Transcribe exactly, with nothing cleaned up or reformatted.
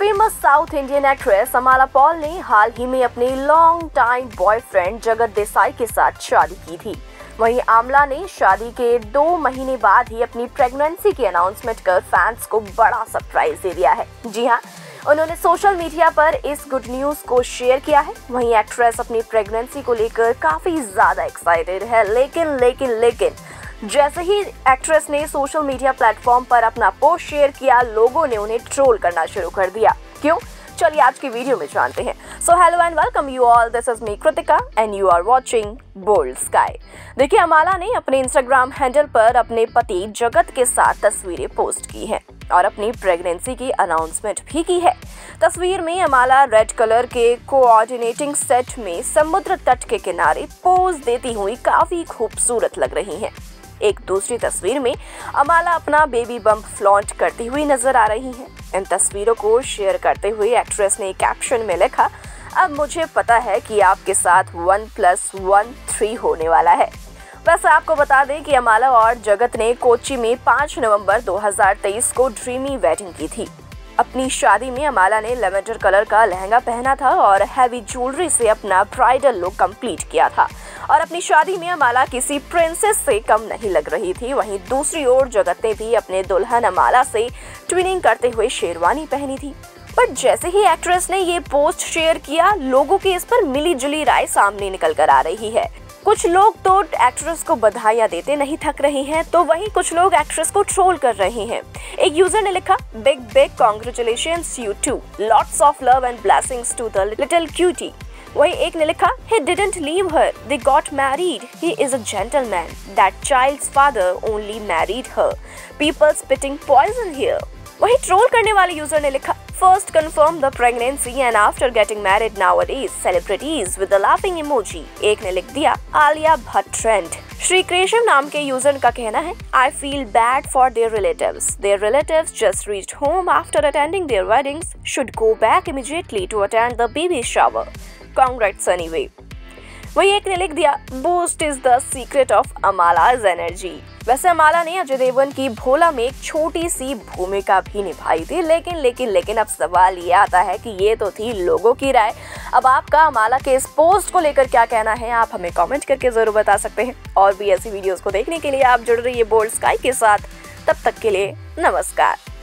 Famous South Indian actress Amala Paul ने हाल ही में अपने लॉन्ग टाइम बॉयफ्रेंड जगत देसाई के साथ शादी की थी। वहीं आमला ने शादी के दो महीने बाद ही अपनी प्रेगनेंसी की अनाउंसमेंट कर फैंस को बड़ा सरप्राइज दे दिया है। जी हां, उन्होंने सोशल मीडिया पर इस गुड न्यूज को शेयर किया है। वहीं एक्ट्रेस अपनी प्रेगनेंसी को लेकर काफी ज्यादा एक्साइटेड है, लेकिन लेकिन लेकिन जैसे ही एक्ट्रेस ने सोशल मीडिया प्लेटफॉर्म पर अपना पोस्ट शेयर किया, लोगों ने उन्हें ट्रोल करना शुरू कर दिया। क्यों? चलिए आज की वीडियो में जानते हैं। So hello and welcome you all, this is me Kritika and you are watching Bold Sky. देखिए, अमाला ने अपने इंस्टाग्राम हैंडल पर अपने पति जगत के साथ तस्वीरें पोस्ट की हैं और अपनी प्रेगनेंसी की अनाउंसमेंट भी की है। तस्वीर में अमाला रेड कलर के कोऑर्डिनेटिंग सेट में समुद्र तट के किनारे पोज देती हुई काफी खूबसूरत लग रही हैं। एक दूसरी तस्वीर में अमाला अपना बेबी बम्प फ्लॉन्ट करती हुई नजर आ रही हैं। इन तस्वीरों को शेयर करते हुए एक्ट्रेस ने कैप्शन में लिखा, अब मुझे पता है कि आपके साथ वन प्लस वन थ्री होने वाला है। वैसे आपको बता दें कि अमाला और जगत ने कोच्चि में पाँच नवंबर दो हज़ार तेईस को ड्रीमी वेडिंग की थी। अपनी शादी में अमाला ने लेवेंडर कलर का लहंगा पहना था और हैवी ज्वेलरी से अपना ब्राइडल लुक कंप्लीट किया था। और अपनी शादी में अमाला किसी प्रिंसेस से कम नहीं लग रही थी। वहीं दूसरी ओर जगत ने भी अपने दुल्हन अमाला से ट्विनिंग करते हुए शेरवानी पहनी थी। पर जैसे ही एक्ट्रेस ने ये पोस्ट शेयर किया, लोगों की इस पर मिली जुली राय सामने निकल कर आ रही है। कुछ लोग तो एक्ट्रेस को बधाइयां देते नहीं थक रहे हैं, तो वहीं कुछ लोग एक्ट्रेस को ट्रोल कर रहे हैं। एक यूजर ने लिखा, big big congratulations you two, lots of love and blessings to the little cutie. वहीं एक ने लिखा, he didn't leave her, they got married, he is a gentleman, that child's father only married her, people spitting poison here। वहीं troll करने वाले user ने लिखा, first confirm the pregnancy and after getting married nowadays celebrities with a laughing emoji। एक ने लिख दिया, Alia Bhatt trend. Shri Krishna नाम के यूजर का कहना है, I feel bad for their relatives, their relatives just reached home after attending their weddings, should go back immediately to attend the baby shower, congrats anyway। वही एक ने लिख दिया, boost is the secret of Amala's energy. वैसे अमाला ने अजय देवगन की भोला में एक छोटी सी भूमिका भी निभाई थी, लेकिन लेकिन लेकिन अब सवाल ये आता है कि ये तो थी लोगों की राय। अब आपका अमाला के इस पोस्ट को लेकर क्या कहना है, आप हमें कमेंट करके जरूर बता सकते हैं। और भी ऐसी वीडियोस को देखने के लिए आप जुड़ रहिए बोल्ड स्काई के साथ। तब तक के लिए नमस्कार।